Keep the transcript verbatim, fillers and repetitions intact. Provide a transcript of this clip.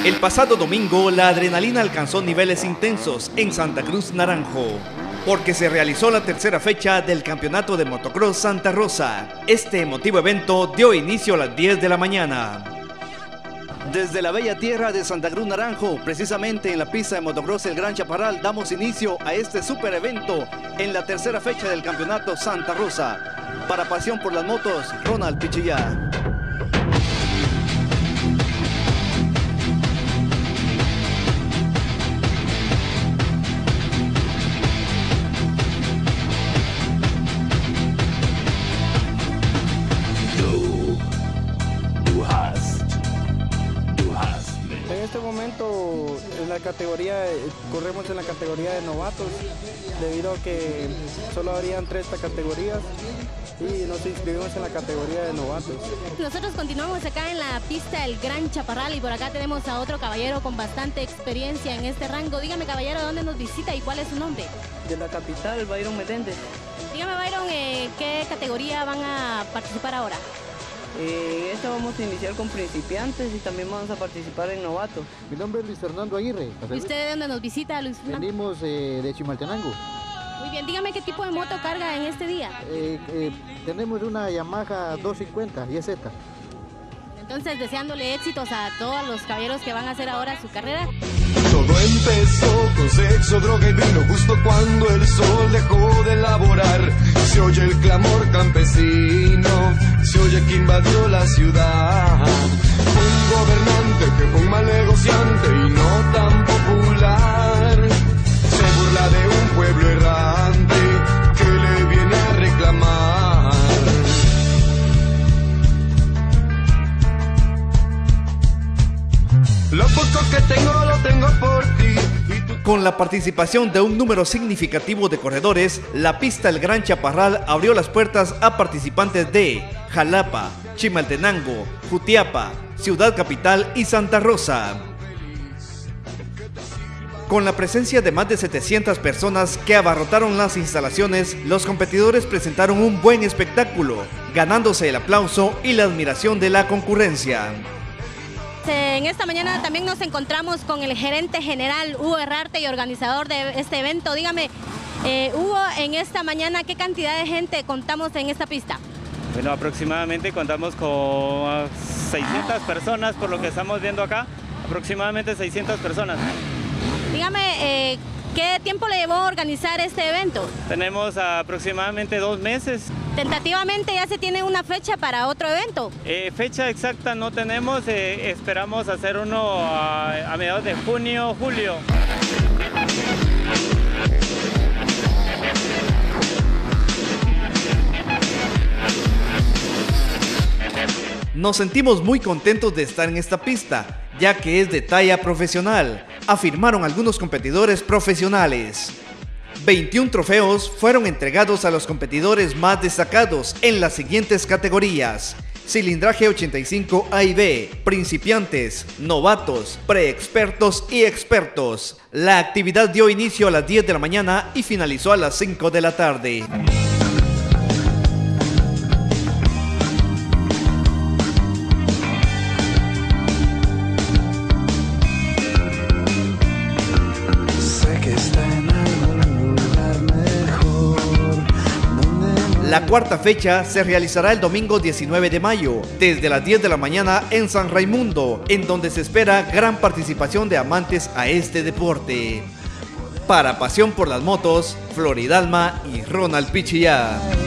El pasado domingo, la adrenalina alcanzó niveles intensos en Santa Cruz Naranjo, porque se realizó la tercera fecha del Campeonato de Motocross Santa Rosa. Este emotivo evento dio inicio a las diez de la mañana. Desde la bella tierra de Santa Cruz Naranjo, precisamente en la pista de motocross El Gran Chaparral, damos inicio a este super evento en la tercera fecha del Campeonato Santa Rosa. Para Pasión por las Motos, Ronald Pichillá. En este momento en la categoría, corremos en la categoría de novatos, debido a que solo habrían tres categorías y nos inscribimos en la categoría de novatos. Nosotros continuamos acá en la pista El Gran Chaparral y por acá tenemos a otro caballero con bastante experiencia en este rango. Dígame, caballero, ¿dónde nos visita y cuál es su nombre? De la capital, Byron Meléndez. Dígame, Byron, eh, ¿qué categoría van a participar ahora? Eh, esto vamos a iniciar con principiantes y también vamos a participar en novatos. Mi nombre es Luis Fernando Aguirre. ¿Y usted de dónde nos visita, Luis Fernando? Venimos eh, de Chimaltenango. Muy bien, dígame qué tipo de moto carga en este día. Eh, eh, tenemos una Yamaha doscientos cincuenta y Z. Entonces, deseándole éxitos a todos los caballeros que van a hacer ahora su carrera. Todo empezó con sexo, droga y vino justo cuando el sol dejó de laborar. Se oye el clamor campesino, se oye que invadió la ciudad. Un gobernante que fue un mal negociante y no tan popular. Se burla de un pueblo errante que le viene a reclamar. Lo poco que tengo lo tengo por ti. Con la participación de un número significativo de corredores, la pista El Gran Chaparral abrió las puertas a participantes de Jalapa, Chimaltenango, Jutiapa, Ciudad Capital y Santa Rosa. Con la presencia de más de setecientas personas que abarrotaron las instalaciones, los competidores presentaron un buen espectáculo, ganándose el aplauso y la admiración de la concurrencia. En esta mañana también nos encontramos con el gerente general Hugo Herrarte y organizador de este evento. Dígame, eh, Hugo, en esta mañana, ¿qué cantidad de gente contamos en esta pista? Bueno, aproximadamente contamos con seiscientas personas, por lo que estamos viendo acá, aproximadamente seiscientas personas. Dígame, eh, ¿qué tiempo le llevó organizar este evento? Tenemos aproximadamente dos meses. Tentativamente ya se tiene una fecha para otro evento. Eh, fecha exacta no tenemos, eh, esperamos hacer uno a, a mediados de junio, julio. Nos sentimos muy contentos de estar en esta pista, ya que es de talla profesional, afirmaron algunos competidores profesionales. veintiún trofeos fueron entregados a los competidores más destacados en las siguientes categorías: cilindraje ochenta y cinco A y B, principiantes, novatos, preexpertos y expertos. La actividad dio inicio a las diez de la mañana y finalizó a las cinco de la tarde. La cuarta fecha se realizará el domingo diecinueve de mayo, desde las diez de la mañana en San Raimundo, en donde se espera gran participación de amantes a este deporte. Para Pasión por las Motos, Floridalma y Ronald Pichillá.